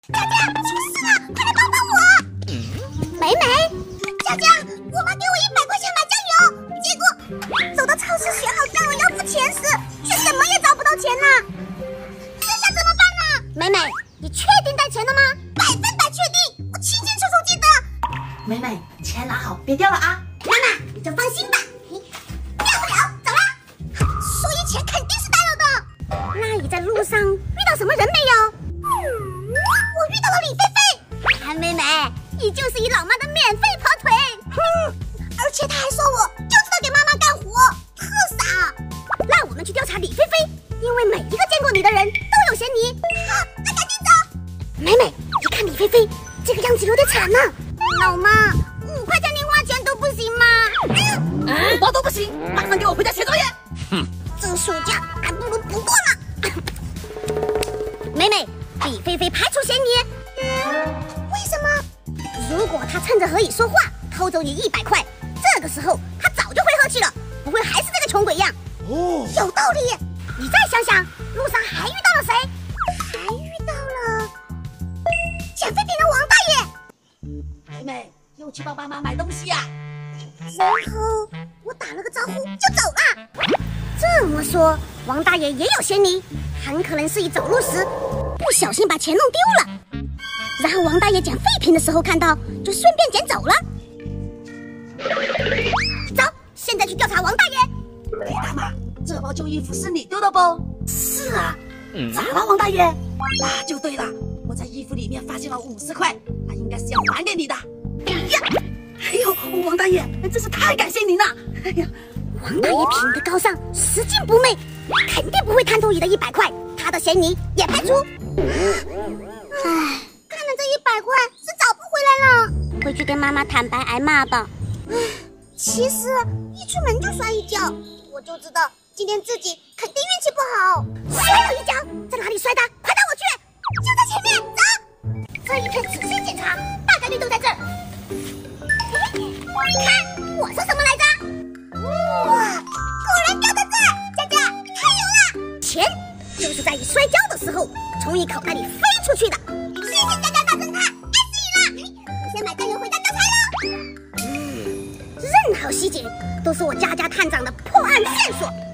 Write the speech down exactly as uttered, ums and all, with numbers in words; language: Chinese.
佳佳，出事了，快来帮帮我！美美，佳佳，我妈给我一百块钱买酱油，结果走到超市选好酱油要付钱时，却什么也找不到钱了。这下怎么办呢？美美，你确定带钱了吗？百分百确定，我清清楚楚记得。 美美，钱拿好，别掉了啊！ 妈妈，你就放心吧，掉不了，走啦。所以钱肯定是带了的。那你在路上遇到什么人没有？我遇到了李菲菲。韩美美，你就是你老妈的免费跑腿。哼，而且她还说我就知道给妈妈干活，特傻。那我们去调查李菲菲，因为每一个见过你的人都有嫌你。好，那赶紧走。美美，你看李菲菲这个样子有点惨呢。老妈，五块钱零花钱都不行吗？ 嗯，五包都不行，马上给我回家写作业。 哼，这暑假还不如不过呢。美美，李菲菲排除嫌疑。为什么？如果她趁着和你说话偷走你一百块，这个时候她早就会喝气了，不会还是这个穷鬼样。哦，有道理。你再想想，路上还遇到了谁？还遇到了捡废品的王大爷。 妹妹，又去帮妈妈买东西呀、啊？ 然后我打了个招呼就走了。这么说，王大爷也有嫌疑，很可能是你走路时不小心把钱弄丢了，然后王大爷捡废品的时候看到，就顺便捡走了。走，现在去调查王大爷。 哎，大妈，这包旧衣服是你丢的不？是啊。咋了，王大爷？那就对了，我在衣服里面发现了五十块，那应该是要还给你的。呀，哎呦，王大爷，真是太感谢您了。哎呀， 王大爷品德高尚，拾金不昧，肯定不会贪图你的一百块，他的嫌疑也排除。唉，看来这一百块是找不回来了，回去跟妈妈坦白挨骂吧。唉，其实一出门就摔一跤，我就知道今天自己肯定运气不好。摔了一跤，在哪里摔的？快带我去！就在前面，走。这一片仔细检查，大概率都在这儿。看，我说什么来着？哇，果然掉在这儿！佳佳，太牛了！钱就是在你摔跤的时候从你口袋里飞出去的。谢谢佳佳大侦探，爱死你了！我先买酱油回家交差了。嗯，任何细节都是我佳佳探长的破案线索。